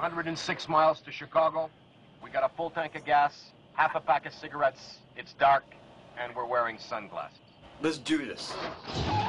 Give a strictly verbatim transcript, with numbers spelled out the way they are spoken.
hundred six miles to Chicago. We got a full tank of gas, half a pack of cigarettes. It's dark, and we're wearing sunglasses. Let's do this.